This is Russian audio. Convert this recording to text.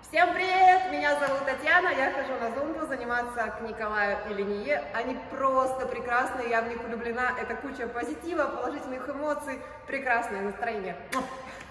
Всем привет! Меня зовут Татьяна, я хожу на зумбу заниматься к Николаю и Линие. Они просто прекрасные, я в них влюблена. Это куча позитива, положительных эмоций, прекрасное настроение.